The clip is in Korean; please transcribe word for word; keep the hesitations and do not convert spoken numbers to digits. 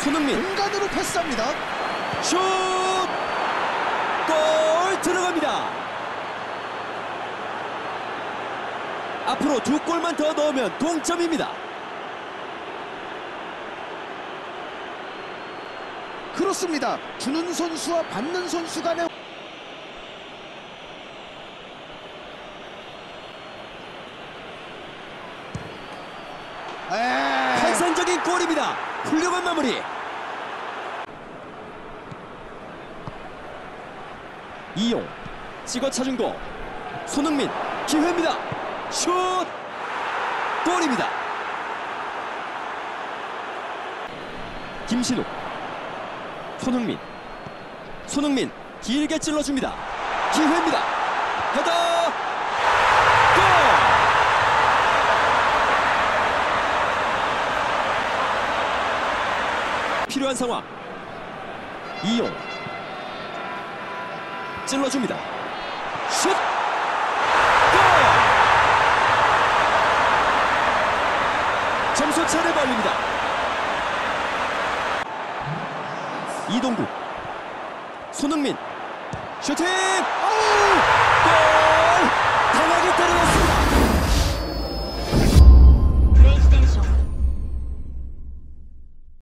손흥민 공간으로 패스합니다. 슛! 골 들어갑니다. 앞으로 두 골만 더 넣으면 동점입니다. 그렇습니다. 주는 선수와 받는 선수 간의 에이. 환상적인 골입니다. 훌륭한 마무리. 이용 찍어 차준 공. 손흥민 기회입니다. 슛! 골입니다. 김신욱 손흥민 손흥민 길게 찔러줍니다. 기회입니다. 헤더 골! 필요한 상황. 이용 찔러줍니다. 슛! 골! 점수 차를 벌립니다. 이동국 손흥민 슈팅! 아우!